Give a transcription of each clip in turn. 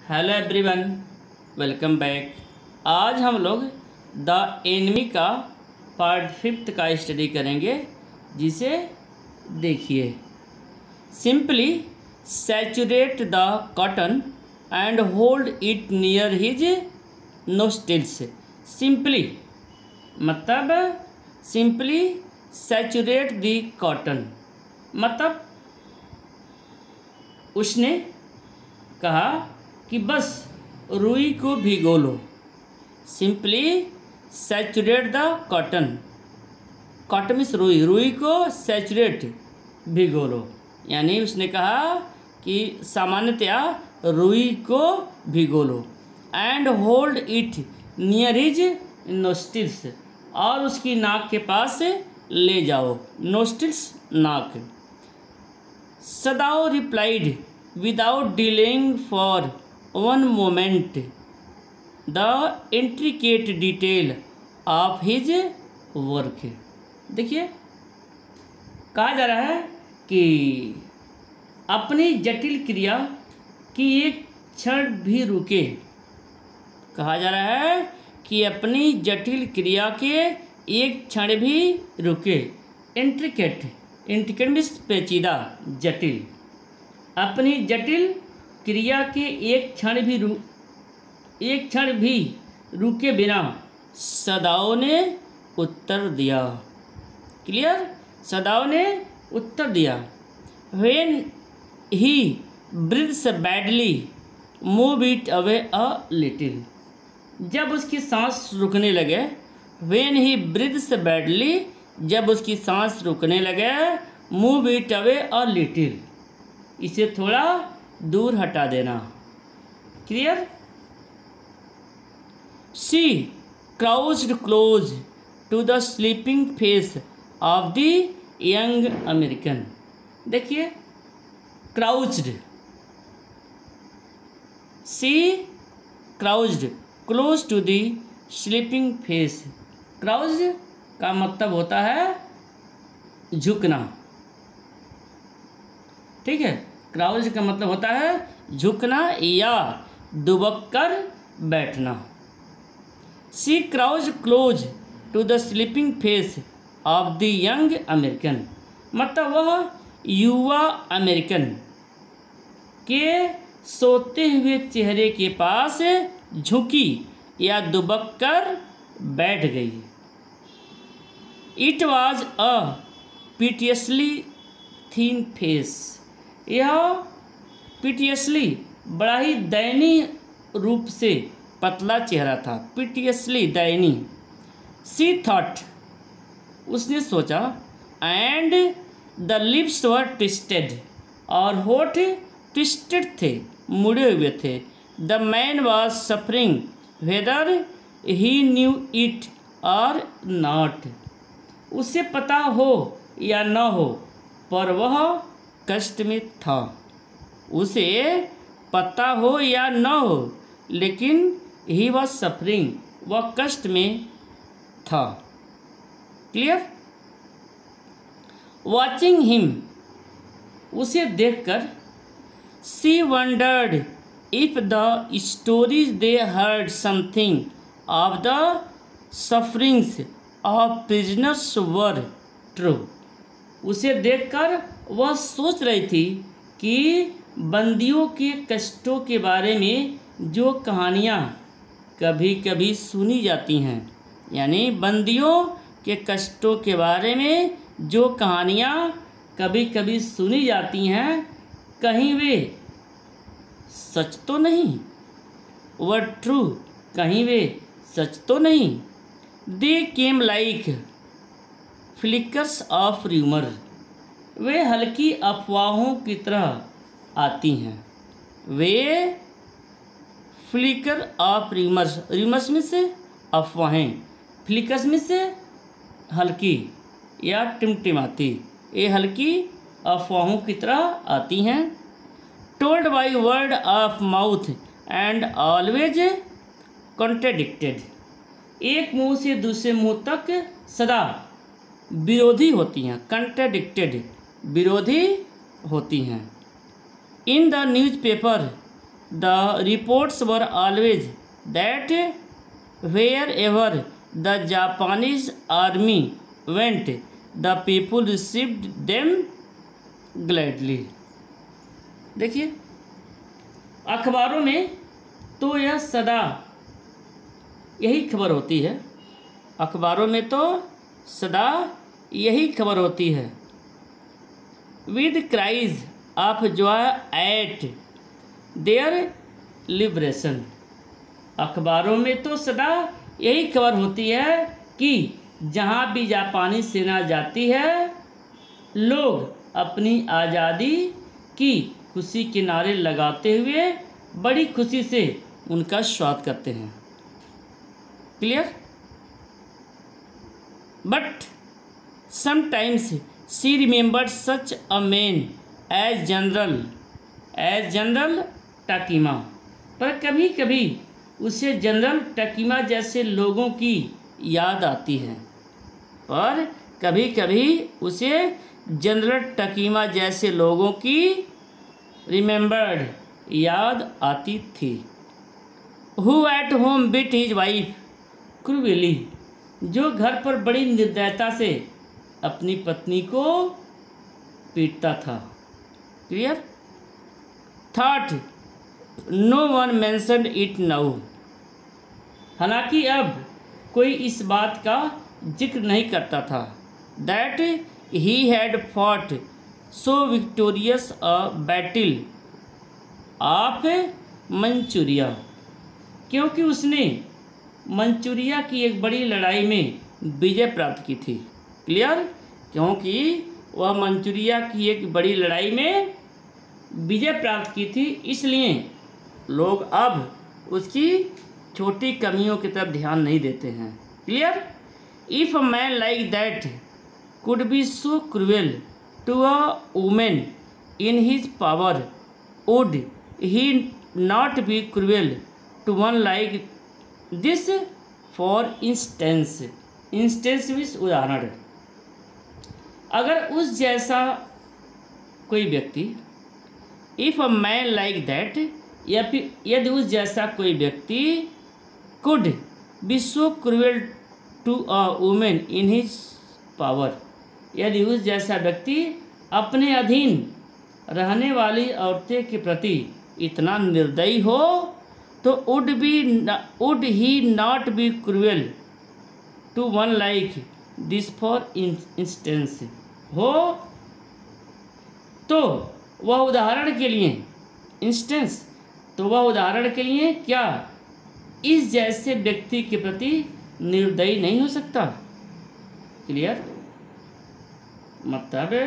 Hello everyone, welcome back. आज हम लोग द एनिमी का पार्ट 5 का स्टडी करेंगे, जिसे देखिए। Simply saturate the cotton and hold it near his nostrils. Simply मतलब सिंपली सैचुरेट द कॉटन मतलब उसने कहा कि बस रुई को भिगो लो। Simply saturate the cotton, cotton means रुई, रुई को सैचुरेट भिगो लो। यानी उसने कहा कि सामान्यतया रुई को भिगो लो। And hold it near his nostrils, और उसकी नाक के पास ले जाओ। नोस्ट्रिल्स नाक। Sadao replied without delaying for one moment the intricate detail of his work. देखिए, कहा जा रहा है कि अपनी जटिल क्रिया की एक क्षण भी रुके। कहा जा रहा है कि अपनी जटिल क्रिया के एक क्षण भी रुके। इंट्रिकेट, इंट्रिकेट मीन्स पेचीदा, जटिल। अपनी जटिल क्रिया के एक क्षण भी रुके बिना सदाओं ने उत्तर दिया। क्लियर? सदाओं ने उत्तर दिया। When he breathes badly move it away a little. जब उसकी सांस रुकने लगे, व्हेन ही ब्रीथ्स बैडली, जब उसकी सांस रुकने लगे, move it away a little, इसे थोड़ा दूर हटा देना। Clear? She crouched close to the sleeping face of the young American. देखिए, crouched, she crouched close to the sleeping face. Crouched का मतलब होता है झुकना। ठीक है, क्राउच का मतलब होता है झुकना या दुबक कर बैठना। She crouch close to the sleeping face of the young American, मतलब वह युवा अमेरिकन के सोते हुए चेहरे के पास झुकी या दुबक कर बैठ गई। It was a piteously thin face. यह पिटियसली, बड़ा ही दयनीय रूप से पतला चेहरा था। पिटियसली, दयनीय। सी थॉट, उसने सोचा। And the lips were twisted, और होठ ट्विस्टेड थे, मुड़े हुए थे। The man was suffering whether he knew it or not. उसे पता हो या न हो, पर वह कष्ट में था। उसे पता हो या न हो, लेकिन ही वॉज सफरिंग, वह कष्ट में था। क्लियर? वॉचिंग हिम, उसे देखकर, she wondered if the stories they heard something of the sufferings of prisoners were true. उसे देखकर वह सोच रही थी कि बंदियों के कष्टों के बारे में जो कहानियाँ कभी कभी सुनी जाती हैं, यानी बंदियों के कष्टों के बारे में जो कहानियाँ कभी कभी सुनी जाती हैं, कहीं वे सच तो नहीं, वर ट्रू, कहीं वे सच तो नहीं। They came like flickers of rumour, वे हल्की अफवाहों की तरह आती हैं। वे फ्लिकर ऑफ र्यूमर्स, र्यूमर्स में से अफवाहें, फ्लिकर्स में से हल्की या टिमटिमाती, ये हल्की अफवाहों की तरह आती हैं। Told by word of mouth and always contradicted, एक मुंह से दूसरे मुंह तक सदा विरोधी होती हैं। कंट्राडिक्टेड, विरोधी होती हैं। In the newspaper the reports were always that wherever the Japanese army went the people received them gladly. देखिए अखबारों में तो यह सदा यही खबर होती है, अखबारों में तो सदा यही खबर होती है। With cries of joy at their liberation, अखबारों में तो सदा यही खबर होती है कि जहाँ भी जापानी सेना जाती है लोग अपनी आज़ादी की खुशी के नारे लगाते हुए बड़ी खुशी से उनका स्वागत करते हैं। Clear? But sometimes she remembered such a man as General Takima, पर कभी कभी उसे जनरल टाकीमा जैसे लोगों की याद आती है, पर कभी कभी उसे जनरल टाकीमा जैसे लोगों की रिमेंबर्ड याद आती थी। Who at home beat his wife cruelly, जो घर पर बड़ी निर्दयता से अपनी पत्नी को पीटता था। Clear? Thought no one mentioned it now, हालांकि अब कोई इस बात का जिक्र नहीं करता था। That he had fought so victorious a battle of Manchuria, क्योंकि उसने मंचूरिया की एक बड़ी लड़ाई में विजय प्राप्त की थी। क्लियर? क्योंकि वह मंचूरिया की एक बड़ी लड़ाई में विजय प्राप्त की थी, इसलिए लोग अब उसकी छोटी कमियों की तरफ ध्यान नहीं देते हैं। Clear? If a man like that could be so cruel to a woman in his power, would he not be cruel to one like this? For instance, instance means उदाहरण, अगर उस जैसा कोई व्यक्ति, if a man like that, या फिर यदि उस जैसा कोई व्यक्ति could be so cruel to a woman in his power, यदि उस जैसा व्यक्ति अपने अधीन रहने वाली औरतें के प्रति इतना निर्दयी हो, तो would he not be cruel to one like this? For instance, हो तो वह उदाहरण के लिए, इंस्टेंस तो वह उदाहरण के लिए क्या इस जैसे व्यक्ति के प्रति निर्दयी नहीं हो सकता? क्लियर? मतलब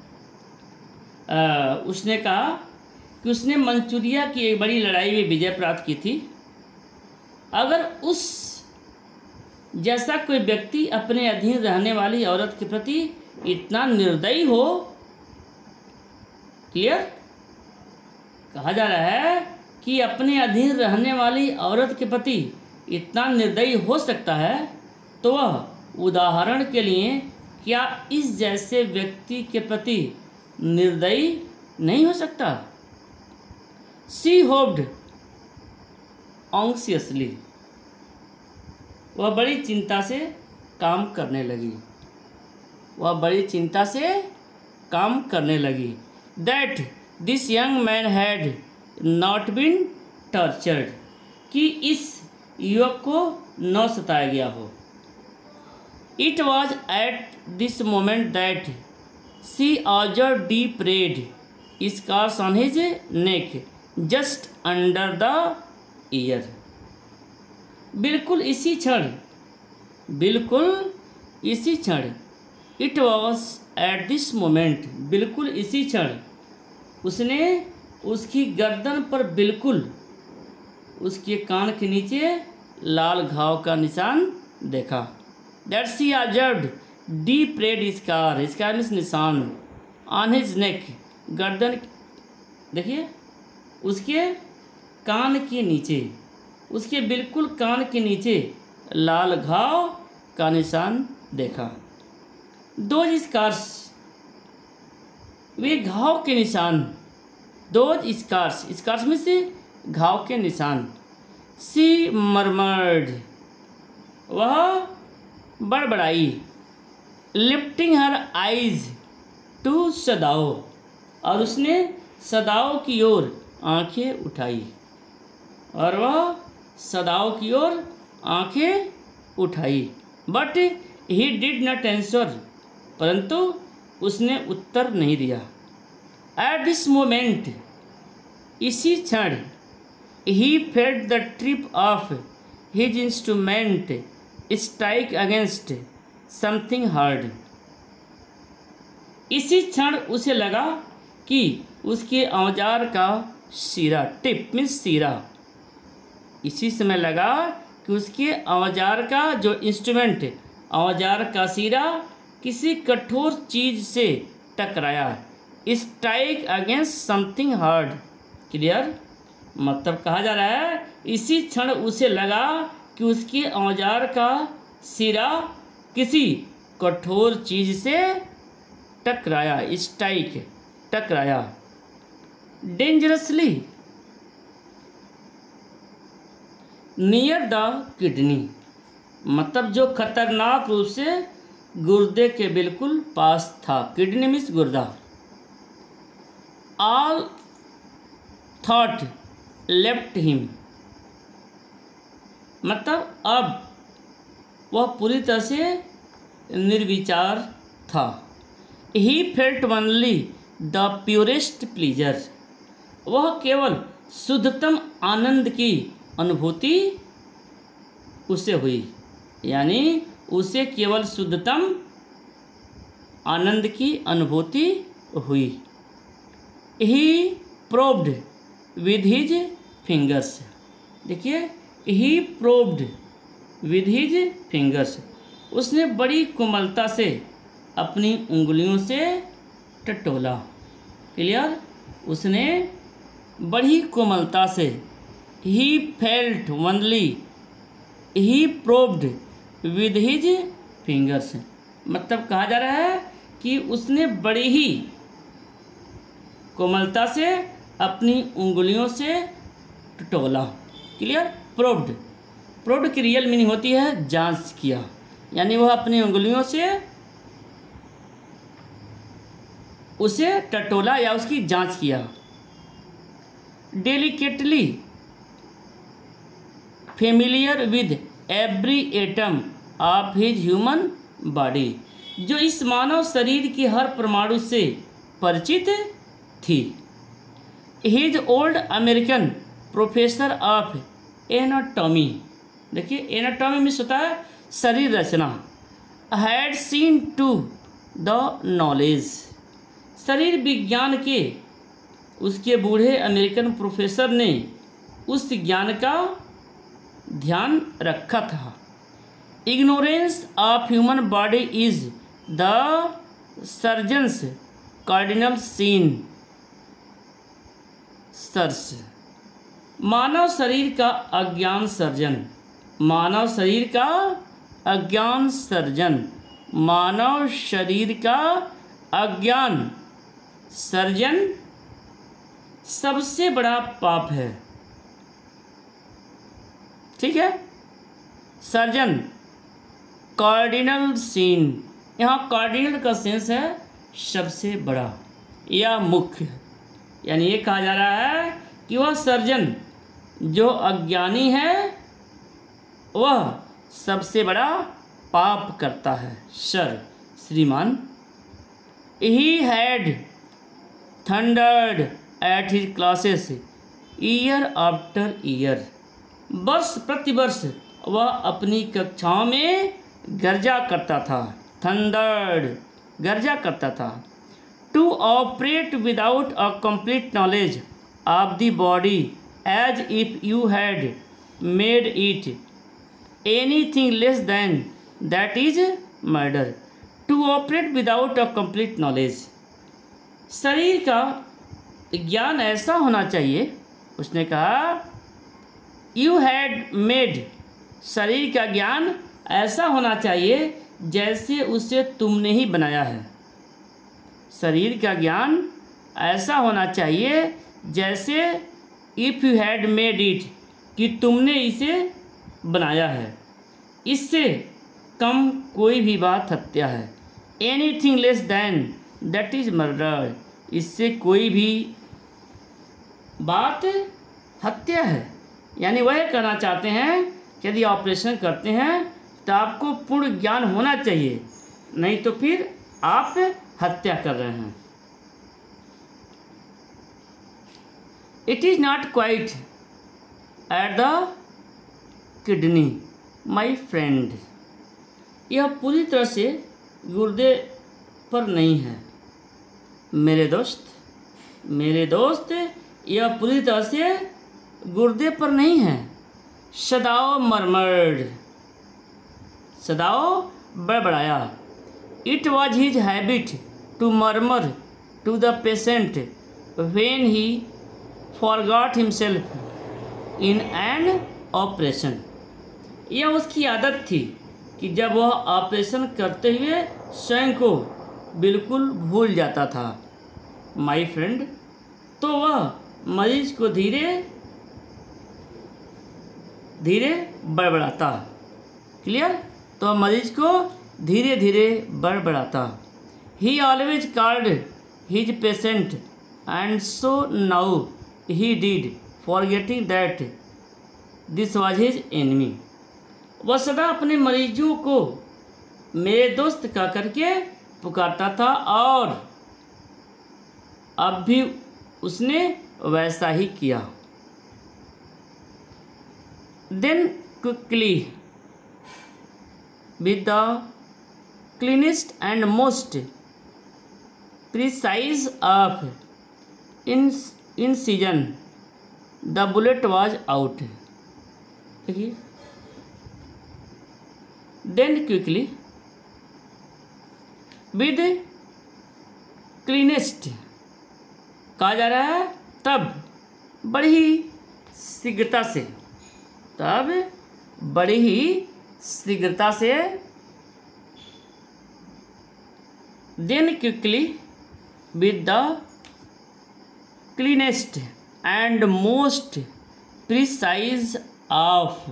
उसने कहा कि उसने मंचूरिया की एक बड़ी लड़ाई में विजय प्राप्त की थी, अगर उस जैसा कोई व्यक्ति अपने अधीन रहने वाली औरत के प्रति इतना निर्दयी हो। क्लियर? कहा जा रहा है कि अपने अधीन रहने वाली औरत के प्रति इतना निर्दयी हो सकता है, तो वह उदाहरण के लिए क्या इस जैसे व्यक्ति के प्रति निर्दयी नहीं हो सकता? शी होप्ड ऑन्सियसली, वह बड़ी चिंता से काम करने लगी, वह बड़ी चिंता से काम करने लगी। That this young man had not been tortured, कि इस युवक को न सताया गया हो। It was at this moment that she observe deep red scars on his neck just under the ear, बिल्कुल इसी क्षण, बिल्कुल इसी क्षण, it was at this moment, बिल्कुल इसी क्षण उसने उसकी गर्दन पर बिल्कुल उसके कान के नीचे लाल घाव का निशान देखा। That she observed deep red scar, scar means निशान, ऑन हिज नेक, गर्दन, देखिए उसके कान के नीचे, उसके बिल्कुल कान के नीचे लाल घाव का निशान देखा। दोज स्कार्स, वे घाव के निशान, दोज स्कार्स, स्कार्स में से घाव के निशान। सी मरमर्ड, वह बड़बड़ाई। Lifting her eyes to Sadao, और उसने सदाओ की ओर आंखें उठाई, और वह सदाओ की ओर आंखें उठाई। But he did not answer, परंतु उसने उत्तर नहीं दिया। एट दिस मोमेंट, इसी क्षण, he felt the trip of his instrument strike against something hard. इसी क्षण उसे लगा कि उसके औजार का सिरा, टिप मीन्स सिरा, इसी समय लगा कि उसके औजार का जो इंस्ट्रूमेंट, औजार का सिरा किसी कठोर चीज से टकराया। Strike against something hard. Clear? मतलब कहा जा रहा है इसी क्षण उसे लगा कि उसके औजार का सिरा किसी कठोर चीज से टकराया। स्ट्राइक, टकराया। डेंजरसली नियर द किडनी, मतलब जो खतरनाक रूप से गुर्दे के बिल्कुल पास था। किडनी मीन्स गुर्दा। ऑल थॉट लेफ्ट हिम, मतलब अब वह पूरी तरह से निर्विचार था। He felt only the purest pleasure, वह केवल शुद्धतम आनंद की अनुभूति उसे हुई, यानी उसे केवल शुद्धतम आनंद की अनुभूति हुई। He probed with his fingers, देखिए, he probed with his fingers, उसने बड़ी कोमलता से अपनी उंगलियों से टटोला। क्लियर? उसने बड़ी कोमलता से, he felt only, he probed with his fingers, मतलब कहा जा रहा है कि उसने बड़ी ही कोमलता से अपनी उंगलियों से टटोला। क्लियर? प्रोब्ड, प्रोब्ड की रियल मीनिंग होती है जांच किया, यानी वह अपनी उंगलियों से उसे टटोला या उसकी जांच किया। Delicately familiar with every atom of his human body, जो इस मानव शरीर के हर परमाणु से परिचित थी। His old American professor of anatomy, देखिए एनाटॉमी में होता है शरीर रचना, had seen to the knowledge, शरीर विज्ञान के उसके बूढ़े अमेरिकन प्रोफेसर ने उस ज्ञान का ध्यान रखा था। Ignorance of human body is the surgeon's cardinal sin sirs, मानव शरीर का अज्ञान सर्जन, मानव शरीर का अज्ञान सर्जन, मानव शरीर का अज्ञान सर्जन सबसे बड़ा पाप है। ठीक है? सर्जन, कार्डिनल सीन, यहाँ कार्डिनल का सेंस है सबसे बड़ा या मुख्य, यानी ये कहा जा रहा है कि वह सर्जन जो अज्ञानी है वह सबसे बड़ा पाप करता है। सर, श्रीमान। He had thundered at his classes year after year, वर्ष प्रतिवर्ष वह अपनी कक्षाओं में गर्जा करता था। थंडर्ड, गर्जा करता था। To operate without a complete knowledge of the body as if you had made it anything less than that is murder. To operate without a complete knowledge, शरीर का ज्ञान ऐसा होना चाहिए, उसने कहा यू हैड मेड, शरीर का ज्ञान ऐसा होना चाहिए जैसे उसे तुमने ही बनाया है। शरीर का ज्ञान ऐसा होना चाहिए जैसे if you had made it, कि तुमने इसे बनाया है। इससे कम कोई भी बात हत्या है। Anything less than that is murder, इससे कोई भी बात हत्या है। यानी वह कहना चाहते हैं कि यदि ऑपरेशन करते हैं तो आपको पूर्ण ज्ञान होना चाहिए, नहीं तो फिर आप हत्या कर रहे हैं। It is not quite at the kidney my friend, यह पूरी तरह से गुर्दे पर नहीं है मेरे दोस्त। मेरे दोस्त, यह पूरी तरह से गुर्दे पर नहीं है। सदाओ मरमर्ड, सदाओ बड़बड़ाया। It was his habit to murmur to the patient when he forgot himself in an operation, यह उसकी आदत थी कि जब वह ऑपरेशन करते हुए स्वयं को बिल्कुल भूल जाता था माय फ्रेंड, तो वह मरीज को धीरे धीरे बड़बड़ाता। क्लियर? तो मरीज को धीरे धीरे बड़बड़ाता। He always called his patient and so now he did, forgetting that this was his enemy, वह सदा अपने मरीजों को मेरे दोस्त कह करके पुकारता था और अब भी उसने वैसा ही किया। Then quickly with the cleanest and most precise of incision the bullet was out. देखिए, देन क्विकली विद क्लीनेस्ट कहा जा रहा है तब बड़ी ही शीघ्रता से, तब बड़ी ही शीघ्रता से। Then quickly with the cleanest and most precise of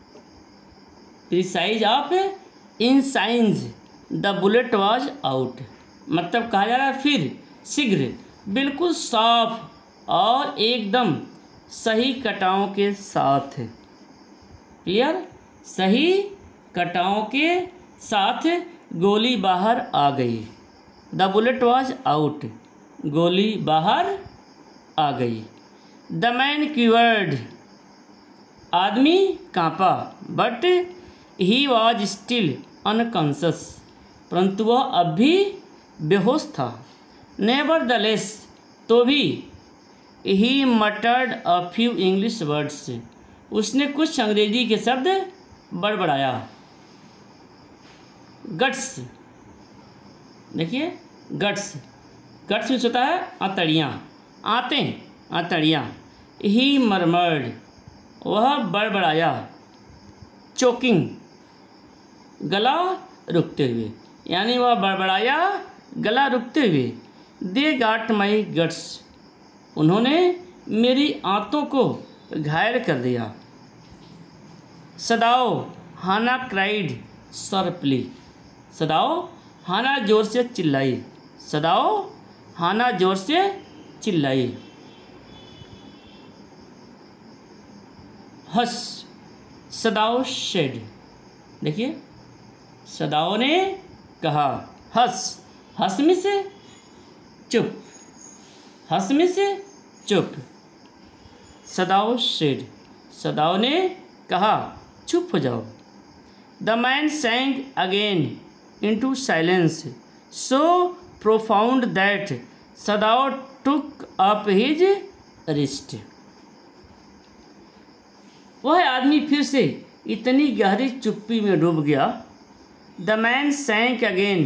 incision the bullet was out, मतलब कहा जा रहा है फिर शीघ्र, बिल्कुल साफ और एकदम सही कटावों के साथ। क्लियर? सही कटावों के साथ गोली बाहर आ गई। द बुलेट वॉज आउट, गोली बाहर आ गई। द मैन क्यूवर्ड, आदमी कांपा। But he was still unconscious, परंतु वह अब भी बेहोश था। नेवर द लेस, तो भी he muttered a few English words, उसने कुछ अंग्रेजी के शब्द बड़बड़ाया। गट्स, देखिए गट्स, गट्स में होता है आंतड़ियाँ, आंतड़ियाँ। ही मरमर्ड, वह बड़बड़ाया। चोकिंग, गला रुकते हुए, यानी वह बड़बड़ाया गला रुकते हुए। दे गाट माई गट्स, उन्होंने मेरी आंतों को घायल कर दिया। सदाओ हाना क्राइड शार्पली, सदाओ हाना जोर से चिल्लाई। सदाओ हाना जोर से चिल्लाई। हस, सदाओ शेड, देखिए सदाओ ने कहा। हंस, हंस में से चुप, हंस में से चुप। सदाओ शेड, सदाओ ने कहा चुप हो जाओ। The man sang again into silence so profound that Sadao took up his wrist, वह आदमी फिर से इतनी गहरी चुप्पी में डूब गया। The man sank again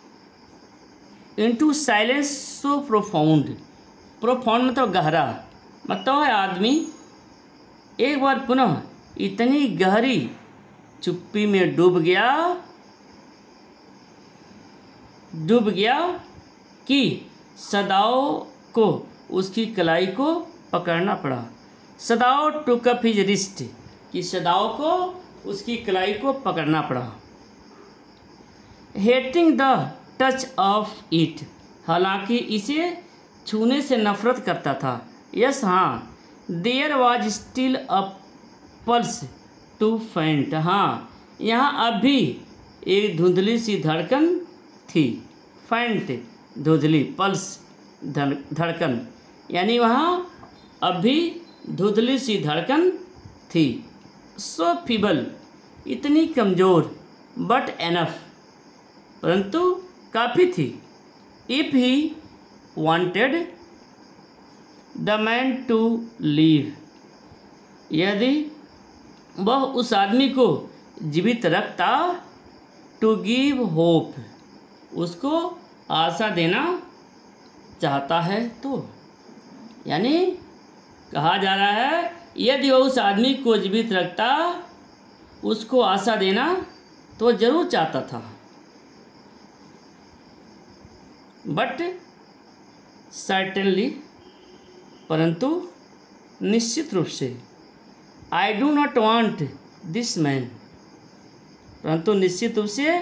into silence so profound, profound मतलब गहरा, मतलब वह आदमी एक बार पुनः इतनी गहरी चुप्पी में डूब गया कि सदाओ को उसकी कलाई को पकड़ना पड़ा। Sadao took up his wrist, कि सदाओ को उसकी कलाई को पकड़ना पड़ा। Hating the touch of it, हालांकि इसे छूने से नफरत करता था। यस हाँ, there was still a pulse too faint, हाँ यहाँ अब भी एक धुंधली सी धड़कन थी। फेंट धुंधली, पल्स धड़कन, यानी वहाँ अब भी धुंधली सी धड़कन थी। सो फीबल, इतनी कमज़ोर, बट एनफ, परंतु काफ़ी थी। If he wanted the man to leave, यदि वह उस आदमी को जीवित रखता, टू गिव होप, उसको आशा देना चाहता है तो, यानी कहा जा रहा है यदि वह उस आदमी को जीवित रखता, उसको आशा देना तो जरूर चाहता था, बट सर्टेनली, परंतु निश्चित रूप से, I do not want this man, परंतु निश्चित रूप से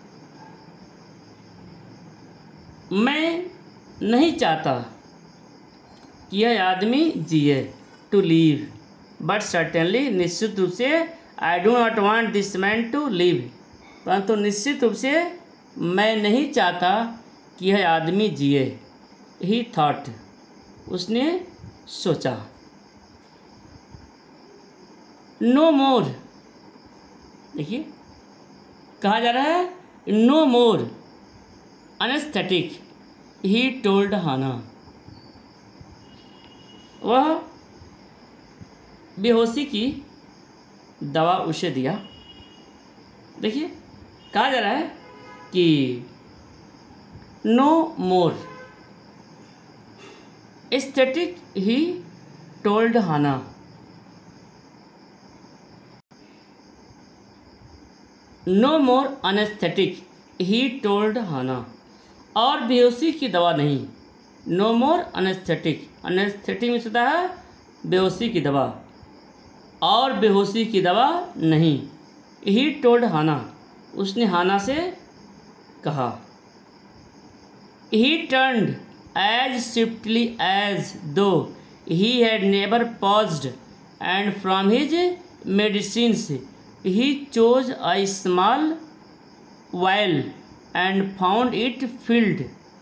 मैं नहीं चाहता कि यह आदमी जिए, टू लीव, बट सर्टेनली, निश्चित रूप से, I do not want this man to leave, परंतु निश्चित रूप से मैं नहीं चाहता कि यह आदमी जिए। ही थॉट, उसने सोचा। नो मोर, देखिए कहा जा रहा है no more anaesthetic, he told Hana, वह बेहोशी की दवा उसे दिया। देखिए कहा जा रहा है कि no more aesthetic, he told Hana, no more anaesthetic, he told Hana, और बेहोशी की दवा नहीं। नो मोर अनेस्थेटिक, अनेस्थेटिक में होता है बेहोशी की दवा, और बेहोशी की दवा नहीं। ही टोल्ड हाना, उसने हाना से कहा। He turned as swiftly as though he had never paused, and from his medicines he chose a small vial and found it filled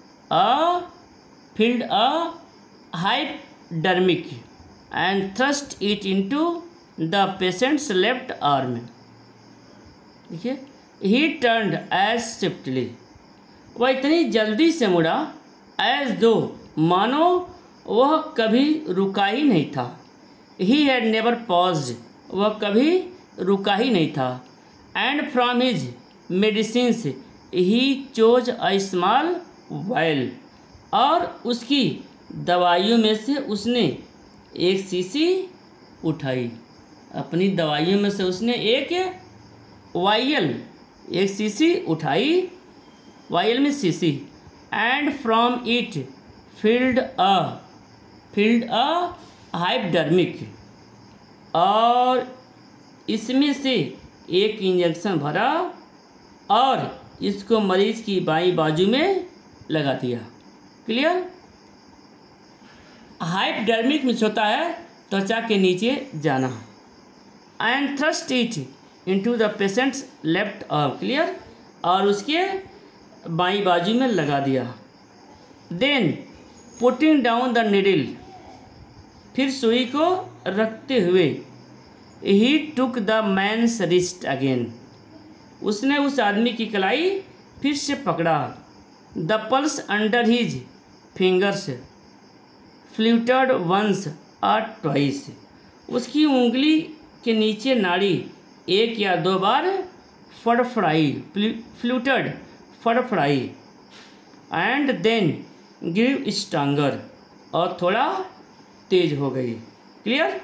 a hypodermic and thrust it into the patient's left arm. देखिए, he turned as swiftly, वह इतनी जल्दी से मुड़ा, as though, मानो वह कभी रुका ही नहीं था। he had never paused, वह कभी रुका ही नहीं था। And from his medicines he chose a small vial, और उसकी दवाइयों में से उसने एक शीशी उठाई। अपनी दवाइयों में से उसने एक वायल, एक शीशी उठाई, वायल में शीशी। And from it filled a hypodermic, और इसमें से एक इंजेक्शन भरा और इसको मरीज की बाईं बाजू में लगा दिया। क्लियर? हाइपोडर्मिक में होता है त्वचा के नीचे जाना। And thrust it into the patient's left arm, clear, और उसके बाईं बाजू में लगा दिया। Then putting down the needle, फिर सुई को रखते हुए, he took the man's wrist again, उसने उस आदमी की कलाई फिर से पकड़ा। The pulse under his fingers fluttered once और ट्वाइस, उसकी उंगली के नीचे नाड़ी एक या दो बार फड़फड़ाई, फ्लूटर्ड, फड़फड़ाई। एंड देन गिव स्ट्रांगर, और थोड़ा तेज हो गई। Clear?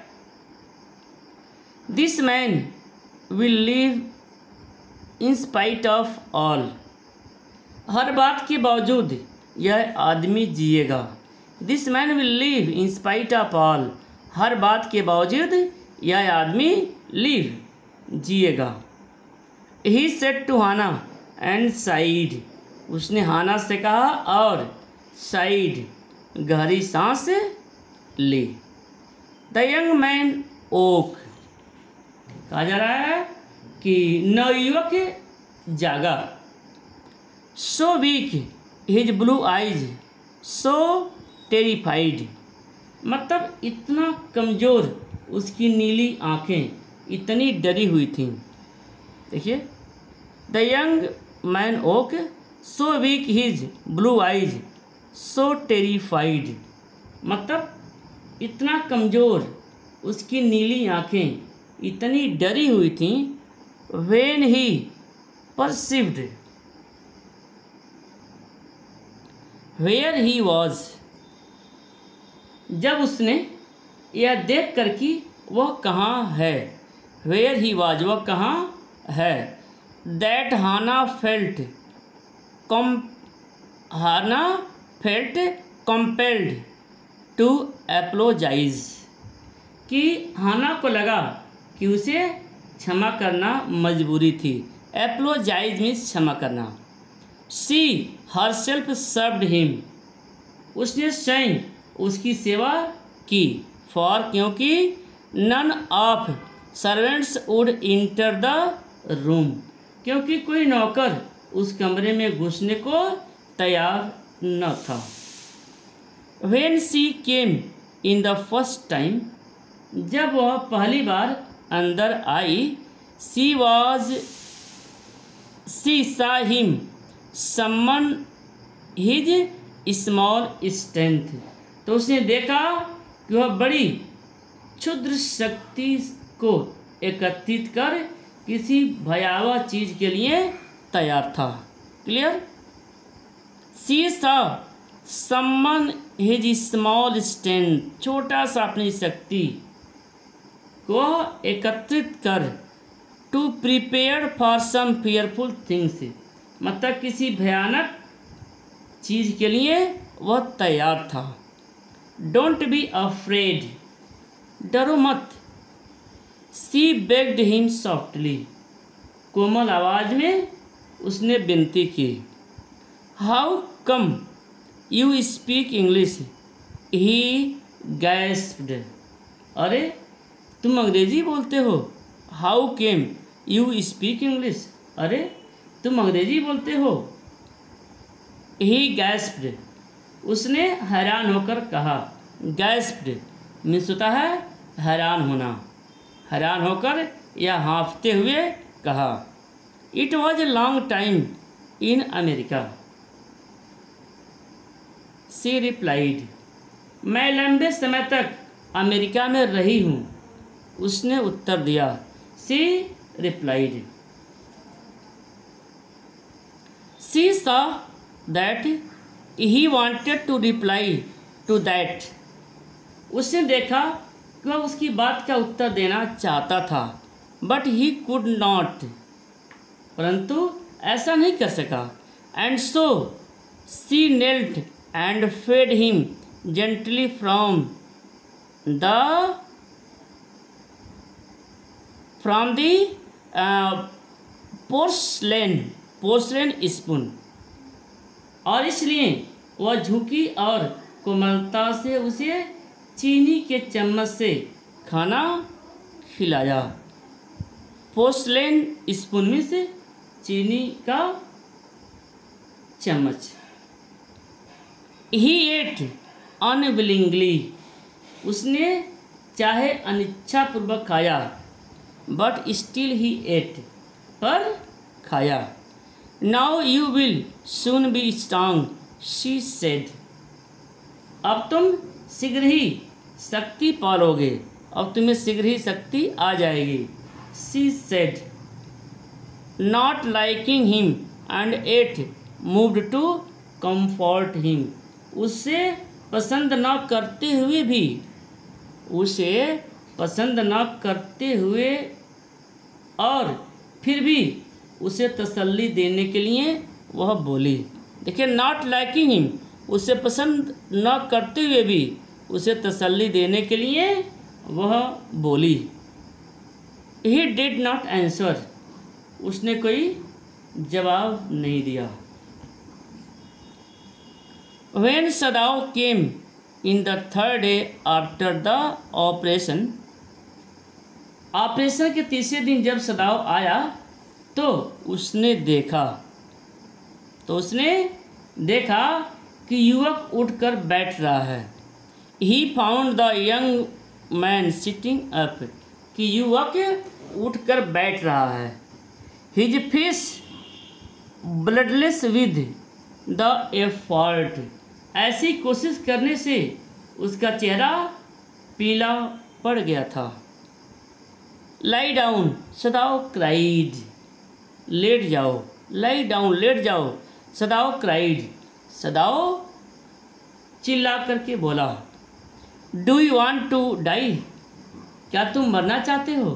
This man will live in spite of all, हर बात के बावजूद यह आदमी जिएगा। This man will live in spite of all, हर बात के बावजूद यह आदमी लिव जिएगा। He said to Hana and sighed, उसने हाना से कहा और साइड गहरी सांस ली। द यंग मैन ओक, कहा जा रहा है कि नवयुवक जागा। So weak his blue eyes so terrified, मतलब इतना कमज़ोर उसकी नीली आँखें इतनी डरी हुई थीं। देखिए, the young man woke so weak his blue eyes so terrified, मतलब इतना कमज़ोर उसकी नीली आँखें इतनी डरी हुई थीं। When he perceived where he was, जब उसने यह देख कर कि वह कहाँ है। वेयर ही वॉज, वह कहाँ है। That Hana felt compelled to apologise, कि हाना को लगा कि उसे क्षमा करना मजबूरी थी। एप्लोजाइज मीन्स क्षमा करना। शी हरसेल्फ सर्व्ड हिम, उसने स्वयं उसकी सेवा की। फॉर, क्योंकि none of servants would enter the room, क्योंकि कोई नौकर उस कमरे में घुसने को तैयार न था। When she came in the first time, जब वह पहली बार अंदर आई। She saw him summon his small strength, तो उसने देखा कि वह बड़ी क्षुद्र शक्ति को एकत्रित कर किसी भयावह चीज़ के लिए तैयार था। क्लियर। शी सा समन हिज स्मॉल स्ट्रेंथ, छोटा सा अपनी शक्ति को एकत्रित कर। To prepare for some fearful things, मतलब किसी भयानक चीज़ के लिए वह तैयार था। डोंट बी अफ्रेड, डरो मत। सी बेग्ड हिम सॉफ्टली, कोमल आवाज़ में उसने विनती की। How come you speak English, he gasped, अरे तुम अंग्रेजी बोलते हो। How came you speak English, अरे तुम अंग्रेजी बोलते हो। ही गैस्प्ड, उसने हैरान होकर कहा। गैस्प्ड मीन्स होता है हैरान होना, हैरान होकर या हाँफते हुए कहा। It was a long time in America, she replied, मैं लंबे समय तक अमेरिका में रही हूँ, उसने उत्तर दिया। She replied. She saw that he wanted to reply to that, उसने देखा कि वह उसकी बात का उत्तर देना चाहता था। बट ही कुड नॉट, परंतु ऐसा नहीं कर सका। And so she knelt and fed him gently from the porcelain spoon, और इसलिए वह झुकी और कोमलता से उसे चीनी के चम्मच से खाना खिलाया। पोर्सलेन स्पून में से चीनी का चम्मच। ही एट अनविलिंगली, उसने चाहे अनिच्छापूर्वक खाया। बट स्टिल ही एट, पर खाया। Now you will soon be strong, she said, अब तुम शीघ्र ही शक्ति पालोगे, अब तुम्हें शीघ्र ही शक्ति आ जाएगी। She said. Not liking him and yet moved to comfort him, उससे पसंद न करते हुए भी, उसे पसंद न करते हुए और फिर भी उसे तसल्ली देने के लिए वह बोली। देखिए, नॉट लाइकिंग हिम, उसे पसंद न करते हुए भी उसे तसल्ली देने के लिए वह बोली। ही डिड नॉट आंसर, उसने कोई जवाब नहीं दिया। When Sadao came in the third day after the operation, operation के तीसरे दिन जब सदाओ आया तो उसने देखा कि युवक उठकर बैठ रहा है। He found the young man sitting up, कि युवक उठकर बैठ रहा है। His face bloodless with the effort, ऐसी कोशिश करने से उसका चेहरा पीला पड़ गया था। लाई डाउन, सदाओ क्राइड, लेट जाओ। लाई डाउन, लेट जाओ। सदाओ क्राइड, सदाओ चिल्ला करके बोला। Do you want to die, क्या तुम मरना चाहते हो?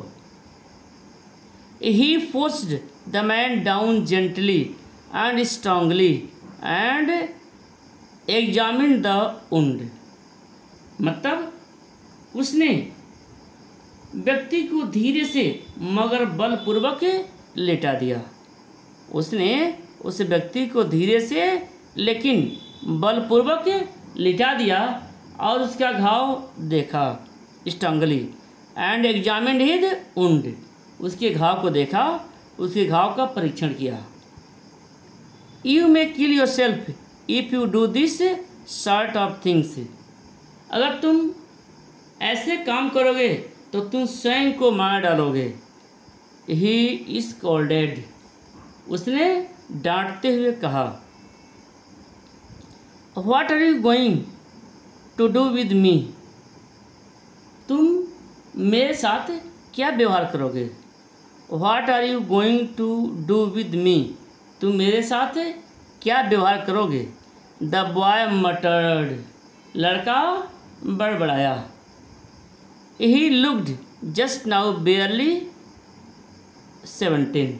He forced the man down gently and strongly and examine the wound, मतलब उसने व्यक्ति को धीरे से मगर बलपूर्वक लेटा दिया। उसने उस व्यक्ति को धीरे से लेकिन बलपूर्वक लिटा दिया और उसका घाव देखा। Strongly and examined his wound, उसके घाव को देखा, उसके घाव का परीक्षण किया। You may kill yourself if you do this sort of things, अगर तुम ऐसे काम करोगे तो तुम स्वयं को मार डालोगे। ही इज स्कॉल्डेड, उसने डांटते हुए कहा। What are you going to do with me, तुम मेरे साथ क्या व्यवहार करोगे? What are you going to do with me, तुम मेरे साथ क्या व्यवहार करोगे? द बॉय मटर्ड, लड़का बड़बड़ाया। He looked just now barely 17,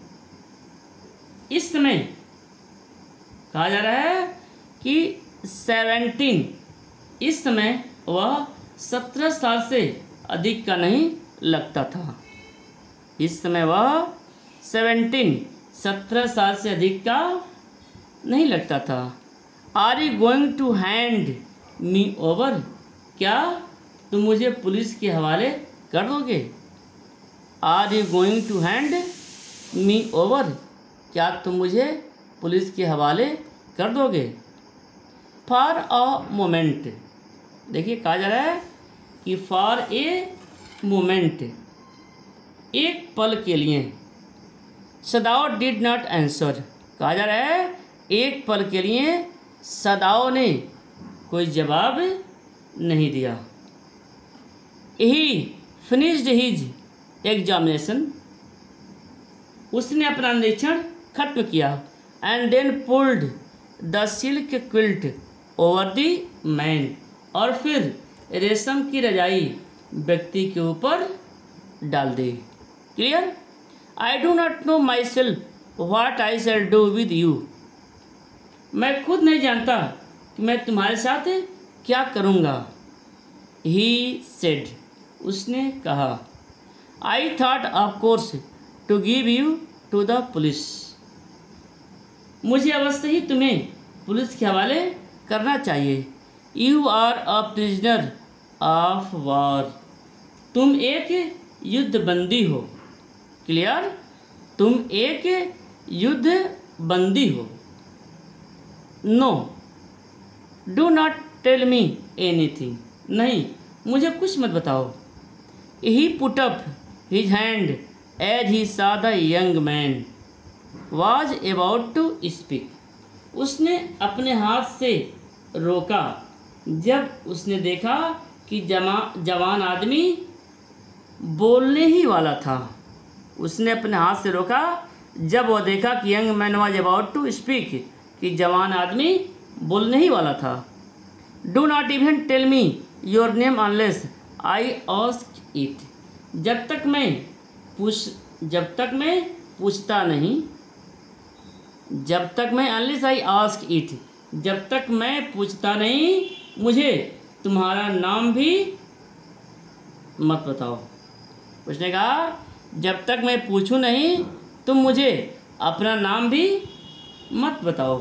इस समय कहा जा रहा है कि 17, इस समय वह 17 साल से अधिक का नहीं लगता था। इस समय वह 17 साल से अधिक का नहीं लगता था। Are you going to hand me over, क्या तुम मुझे पुलिस के हवाले कर दोगे? Are you going to hand me over, क्या तुम मुझे पुलिस के हवाले कर दोगे? फॉर अ मोमेंट, देखिए कहा जा रहा है कि फॉर ए मोमेंट, एक पल के लिए। सदाओ डिड नॉट आंसर, कहा जा रहा है एक पल के लिए सदाओ ने कोई जवाब नहीं दिया। ही फिनिश्ड हिज एग्जामिनेशन, उसने अपना निरीक्षण खत्म किया। And then pulled the silk quilt over the man, और फिर रेशम की रजाई व्यक्ति के ऊपर डाल दी। Clear? I do not know myself what I shall do with you, मैं खुद नहीं जानता कि मैं तुम्हारे साथ क्या करूँगा। ही सेड, उसने कहा। I thought of course to give you to the police, मुझे अवश्य ही तुम्हें पुलिस के हवाले करना चाहिए। You are a prisoner of war, तुम एक युद्ध बंदी हो। क्लियर? तुम एक युद्ध बंदी हो। No do not tell me anything, नहीं मुझे कुछ मत बताओ। He put up his hand as he saw the young man was about to speak, उसने अपने हाथ से रोका जब उसने देखा कि जवान आदमी बोलने ही वाला था। उसने अपने हाथ से रोका जब वह देखा कि young man was about to speak, कि जवान आदमी बोलने ही वाला था। Do not even tell me your name unless I ask it, जब तक मैं पूछता नहीं, जब तक मैं अनलेस आई आस्क इट, जब तक मैं पूछता नहीं मुझे तुम्हारा नाम भी मत बताओ। उसने कहा जब तक मैं पूछूं नहीं तुम मुझे अपना नाम भी मत बताओ।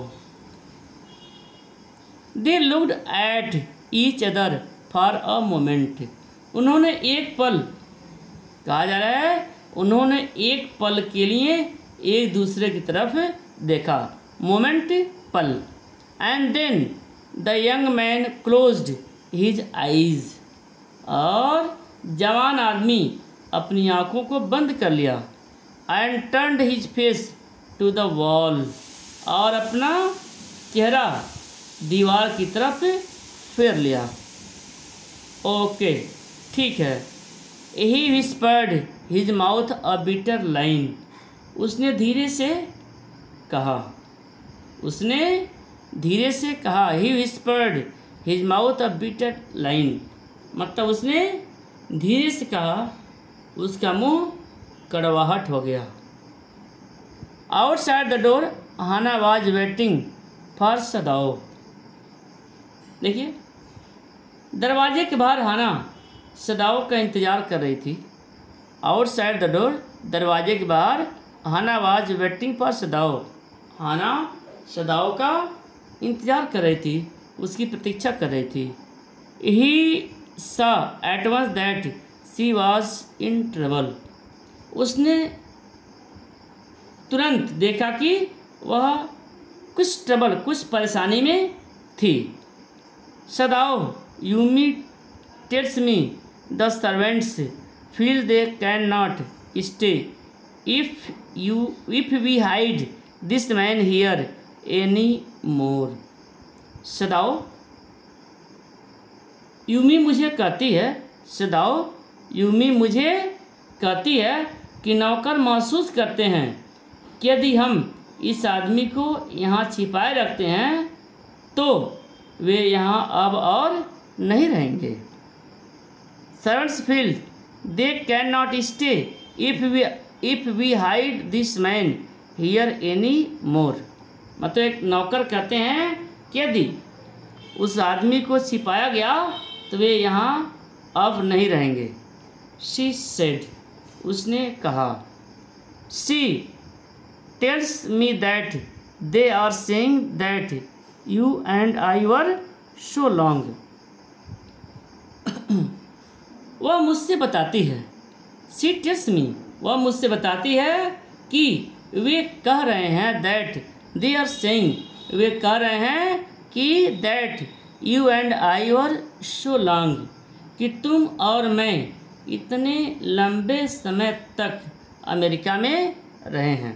They looked at each other for a moment. उन्होंने एक पल, कहा जा रहा है उन्होंने एक पल के लिए एक दूसरे की तरफ देखा। मोमेंट, पल। And then the young man closed his eyes. और जवान आदमी अपनी आंखों को बंद कर लिया। And turned his face to the wall. और अपना चेहरा दीवार की तरफ फेर लिया। ओके, ठीक है। He whispered his mouth a bitter line. उसने धीरे से कहा, उसने धीरे से कहा। He whispered his mouth a bitter line, मतलब उसने धीरे से कहा, उसका मुंह कड़वाहट हो गया। Outside the door Hana was waiting for Sadao. देखिए, दरवाजे के बाहर हाना सदाओ का इंतज़ार कर रही थी। आउटसाइड द डोर, दरवाजे के बाहर, Hana was waiting for Sadao. Hana Sadao का इंतज़ार कर रही थी, उसकी प्रतीक्षा कर रही थी। He saw at once that she was in trouble. उसने तुरंत देखा कि वह कुछ ट्रबल, कुछ परेशानी में थी। Sadao, Yumi tells me the servants feel they can not stay if we hide this man here any more. Sadao, Yumi मुझे कहती है, सदाओ यूमी मुझे कहती है कि नौकर महसूस करते हैं कि यदि हम इस आदमी को यहाँ छिपाए रखते हैं तो वे यहाँ अब और नहीं रहेंगे। Servants feel they can not stay if we hide this man here any more. मतलब एक नौकर कहते हैं कि यदि उस आदमी को छिपाया गया तो वे यहाँ अब नहीं रहेंगे। शी सेड, उसने कहा। She tells me that they are saying that you and I were so long. वह मुझसे बताती है, शी टेल्स मी, वह मुझसे बताती है कि वे कह रहे हैं, दैट दे आर सेइंग, वे कह रहे हैं कि that you and I were so long, कि तुम और मैं इतने लंबे समय तक अमेरिका में रहे हैं।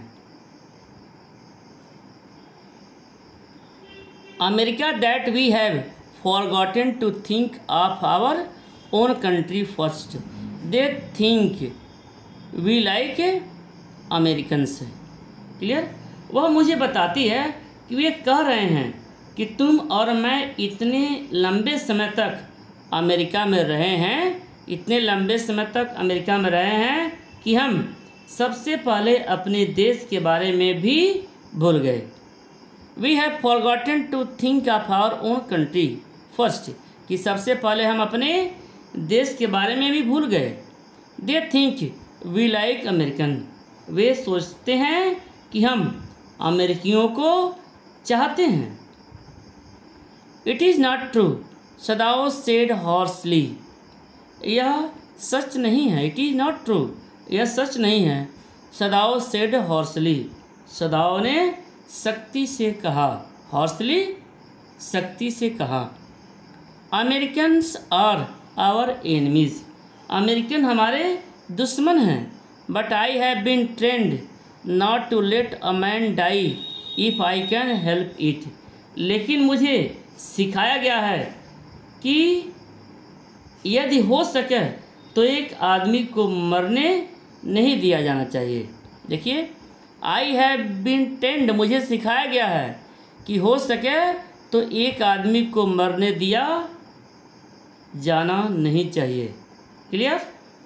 America that we have forgotten to think of our own country first. They think we like Americans. Clear? वह मुझे बताती है कि वे कह रहे हैं कि तुम और मैं इतने लंबे समय तक अमेरिका में रहे हैं, इतने लंबे समय तक अमेरिका में रहे हैं कि हम सबसे पहले अपने देश के बारे में भी भूल गए। We have forgotten to think of our own country first, कि सबसे पहले हम अपने देश के बारे में भी भूल गए। They think we like American, वे सोचते हैं कि हम अमेरिकियों को चाहते हैं। It is not true, Sadao said harshly. यह सच नहीं है। इट इज़ नॉट ट्रू, यह सच नहीं है। सदाओ सेड हॉर्सली, सदाओ ने सख्ती से कहा। हॉर्सली, सख्ती से कहा। Americans are our enemies, American हमारे दुश्मन हैं। But I have been trained not to let a man die if I can help it. लेकिन मुझे सिखाया गया है कि यदि हो सके तो एक आदमी को मरने नहीं दिया जाना चाहिए। देखिए, आई हैव बीन ट्रेंड, मुझे सिखाया गया है कि हो सके तो एक आदमी को मरने दिया जाना नहीं चाहिए। Clear?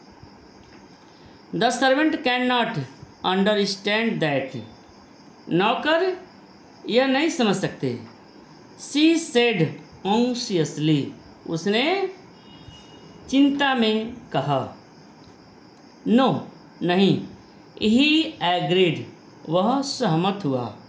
The servant can not understand that, नौकर यह नहीं समझ सकते। सी सेड ऑन्शियसली, उसने चिंता में कहा। नो नहीं, ही एग्रीड, वह सहमत हुआ।